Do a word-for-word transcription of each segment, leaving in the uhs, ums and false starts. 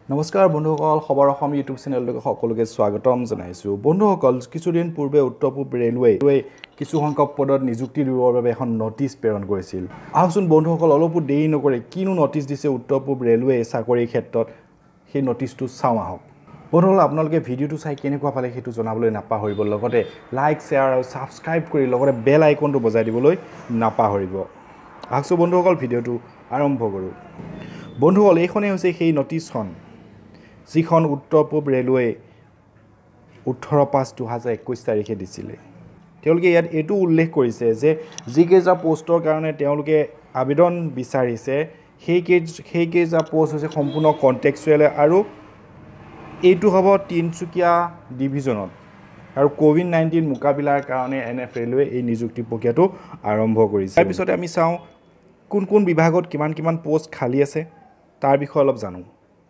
নমস্কাৰ বন্ধুসকল খবৰ অসম ইউটিউব চেনেললৈকে সকলোকে স্বাগতম জনাইছো বন্ধুসকল কিছুদিন পূৰ্বে উত্তৰ পূব ৰেলৱে কিছু সংখ্যক পদত নিযুক্তি দিবৰ বাবে এখন নটিচ প্ৰেৰণ কৰিছিল আহকচোন বন্ধুসকল অলপ দেৰি নকৰে কিনো নটিচ দিছে উত্তৰ পূব ৰেলৱে চাকৰিৰ ক্ষেত্ৰত সেই নটিচটো চাওঁ আহক বন্ধুসকল আপোনালোকে ভিডিওটো চাই কেনেকুৱা পালে সেইটো জনাবলৈ নাপাহৰিব লগতে লাইক শ্বেয়াৰ আৰু সাবস্ক্ৰাইব কৰি লগতে বেল আইকনটো বজাই দিবলৈ নাপাহৰিব আহকচোন বন্ধুসকল ভিডিওটো আৰম্ভ কৰোঁ বন্ধুসকল এইখনেই হৈছে সেই নটিচখন যিখন উত্তৰ পূব ৰেলৱে ওঠৰ পাঁচ দুই হাজাৰ একৈশ তাৰিখে দিছিলে তেওঁলোকে ইয়াত এটো উল্লেখ কৰিছে যে যিকেইটা পোষ্টৰ কাৰণে তেওঁলোকে আবেদন বিচাৰিছে সেই সেই কেইটা পোষ্ট হৈছে সম্পূৰ্ণ কন্টেক্সুৱেল আৰু এইটো হ'ব তিনসুকীয়া ডিভিজনত আৰু কোভিড নাইনটিন মোকাবিলাৰ কাৰণে এনএফ ৰেলৱে এই নিযুক্তি প্ৰক্ৰিয়াটো আৰম্ভ কৰিছে তাৰ পিছতে আমি চাওঁ কোন কোন বিভাগত কিমান কিমান পোষ্ট খালি আছে তাৰ বিষয়ে অলপ জানো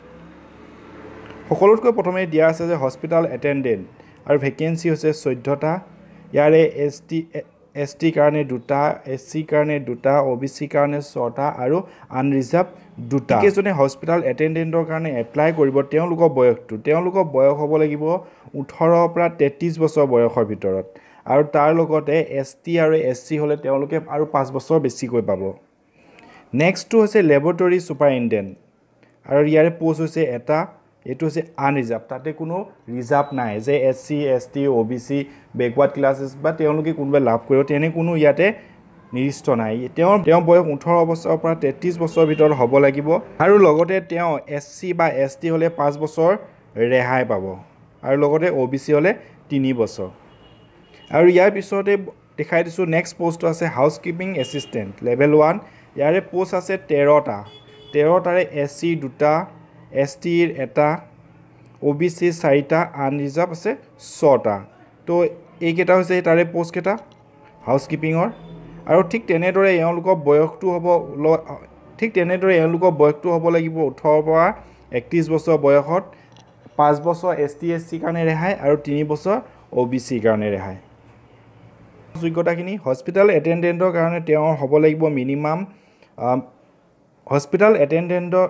সকলোতকৈ প্ৰথমে দিয়া আছে যে হস্পিটাল এটেন্ডেন্ট আৰু ভেকেন্সি হৈছে চৈধ্যটা ইয়াৰে এসটি এসটি কাৰণে দুটা এসসি কাৰণে দুটা ওবিসি কাৰণে ছটা আৰু আনৰিজাৰ্ভ দুটা কেজনে হস্পিটাল এটেন্ডেন্টৰ কাৰণে এপ্লাই কৰিব তেওঁলোকৰ বয়সটো তেওঁলোকৰ বয়স হ'ব লাগিব ওঠৰ পৰা তেত্ৰিশ বছৰ বয়সৰ ভিতৰত আৰু তাৰ লগতে এসটি আৰু এসসি হলে তেওঁলোকে আৰু পাঁচ বছৰ বেছিকৈ পাব নেক্সটটো হৈছে ল্যাবৰেটৰী সুপাৰিনটেন্ডেন্ট আৰু ইয়াৰে পোষ্ট হৈছে এটা এটো হৈছে আনৰিজাৰ্ভ তাতে কোনো ৰিজাৰ্ভ নাই যে SC ST OBC backward classes বা তেওঁলোকে কোনবা লাভ কৰিব তেনে কোনো ইয়াতে নিৰ্দিষ্ট নাই তেওঁ তেওঁ বয়স ওঠৰ বছৰৰ পৰা তেত্ৰিশ বছৰৰ ভিতৰত হ'ব লাগিব আৰু লগতে তেওঁ এসসি বা এসটি হলে পাঁচ বছৰ ৰেহাই পাব আৰু লগতে ওবিসি হলে তিনি বছৰ আৰু ইয়াৰ পিছতে দেখাই দিছো নেক্সট পোষ্ট আছে হাউসকিপিং এসিস্ট্যান্ট লেভেল ওৱান ইয়াৰে পোষ্ট আছে তেৰটা তেৰটাৰে এসসি দুটা এসটিৰ এটা ওবিসি চাৰিটা আনৰিজাৰ্ভ আছে ছটা তো এই কেইটা হৈছে তাৰে পোষ্ট কেইটা হাউসকিপিংৰ আৰু ঠিক তেনেদৰে এওঁলোকৰ বয়সটো হ'ব ঠিক তেনেদৰে এওঁলোকৰ বয়সটো হ'ব লাগিব ওঠৰ পৰা একত্ৰিশ বছৰ বয়সত পাঁচ বছৰ এসটি এসসি কাৰণে ৰেহাই আৰু তিনি বছৰ ওবিসি কাৰণে ৰেহাই যোগ্যতাখিনি হস্পিটাল এটেন্ডেন্টৰ কাৰণে তেওঁৰ হ'ব লাগিব মিনিমাম হস্পিটাল এটেন্ডেন্টৰ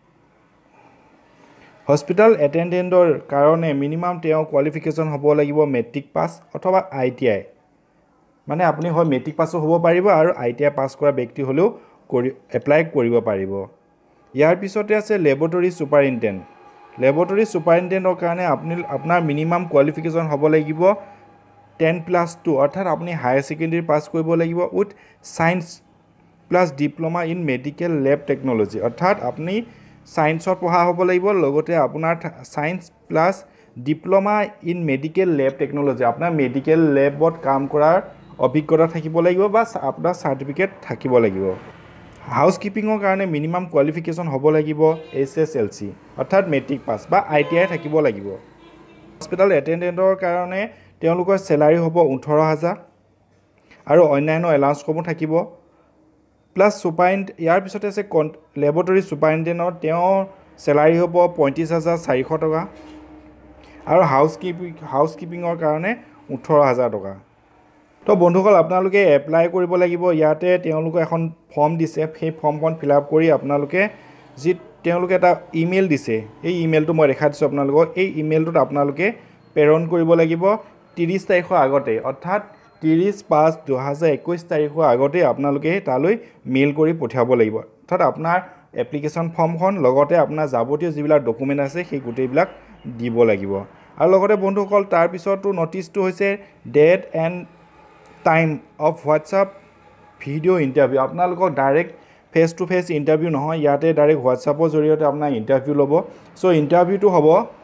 হস্পিটাল এটেন্ডেন্টৰ কাৰণে মিনিমাম তেওঁ কোৱালিফিকেশন হ'ব লাগিব মেট্ৰিক পাস অথবা আইটিআই মানে আপুনি হয় মেট্ৰিক পাসও হ'ব পাৰিব আৰু আইটিআই পাস কৰা ব্যক্তি হলেও এপ্লাই কৰিব পাৰিব ইয়াৰ পিছতে আছে ল্যাবৰেটৰী সুপাৰিনটেন্ডেন্ট ল্যাবৰেটৰী সুপাৰিনটেন্ডেন্টৰ কাৰণে আপুনি আপোনাৰ মিনিমাম কোৱালিফিকেশন হ'ব লাগিব টেন প্লাছ টু অৰ্থাৎ আপুনি হায়াৰ সেকেন্ডাৰী পাস কৰিব লাগিব with science plus diploma in medical lab technology অৰ্থাৎ আপুনি সায়েন্সত পঢ়া হ'ব লাগিব লগতে আপোনাৰ science plus diploma in medical lab technology আপোনাৰ মেডিকেল ল্যাবত কাম কৰাৰ অভিজ্ঞতা থাকিব লাগিব বা আপোনাৰ সাৰ্টিফিকেট থাকিব লাগিব হাউসকিপিংৰ কাৰণে মিনিমাম কোৱালিফিকেশন হ'ব লাগিব এছএছএলসি অৰ্থাৎ মেট্ৰিক পাস বা আইটিআই থাকিব লাগিব হস্পিটাল এটেন্ডেন্টৰ কাৰণে তেওঁলোকৰ স্যালাৰি হ'ব ওঠৰ হাজাৰ আৰু অন্যান্য এলাউন্সসমূহ থাকিব প্লাস সুপাৰিন ইয়াৰ পিছতে আছে ল্যাবৰেটৰী সুপাৰিনটেন্ডেন্টৰ তেওঁৰ স্যালাৰি হ'ব পঁয়ত্ৰিশ হাজাৰ চাৰিশ টকা আৰু হাউসকিপিং হাউসকিপিংৰ কাৰণে ওঠৰ হাজাৰ টকা তো বন্ধুসকল আপোনালোকে এপ্লাই কৰিব লাগিব ইয়াতে তেওঁলোকে এখন ফৰ্ম দিছে সেই ফৰ্মখন ফিল আপ কৰি আপোনালোকে যি তেওঁলোকে এটা ইমেইল দিছে এই ইমেইলটো মই দেখাই দিছো আপোনালোকক এই ইমেইলটোত আপোনালোকে প্ৰেৰণ কৰিব লাগিব ত্ৰিশ তাৰিখৰ আগতে অৰ্থাৎ ত্ৰিশ পাঁচ দুই হাজাৰ একৈশ তাৰিখৰ আগতে আপোনালোকে তালৈ মেইল কৰি পঠিয়াব লাগিব অৰ্থাৎ আপোনাৰ এপ্লিকেশন ফৰ্মখন লগতে আপোনাৰ যাৱতীয় যিবিলাক ডকুমেন্ট আছে সেই গোটেইবিলাক দিব লাগিব আৰু লগতে বন্ধুসকল তাৰ পিছতো নটিচটো হৈছে date and time of WhatsApp video' interview আপোনালোকক direct face to face interview নহয় ইয়াতে ডাইৰেক্ট হোৱাটছআপৰ জৰিয়তে আপোনাৰ ইণ্টাৰভিউ ল'ব চ' ইণ্টাৰভিউটো হ'ব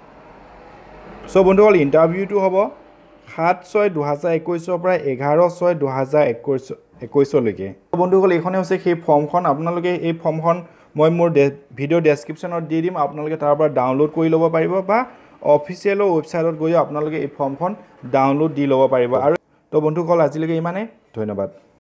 চ' বন্ধুসকল ইণ্টাৰভিউটো হ'ব সাত ছয় দুই হাজাৰ একৈশৰ পৰা এঘাৰ ছয় দুই হাজাৰ একৈশলৈকে বন্ধুসকল এইখনে হৈছে সেই ফৰ্মখন আপোনালোকে এই ফৰ্মখন মই মোৰ ভিডিঅ' ডেছক্ৰিপশ্যনত দি দিম আপোনালোকে তাৰ পৰা ডাউনলোড কৰি ল'ব পাৰিব বা অফিচিয়েল ৱেবছাইটত গৈ আপোনালোকে এই ফৰ্মখন ডাউনলোড দি ল'ব পাৰিব আৰু তো বন্ধুসকল আজিলৈকে ইমানে ধন্যবাদ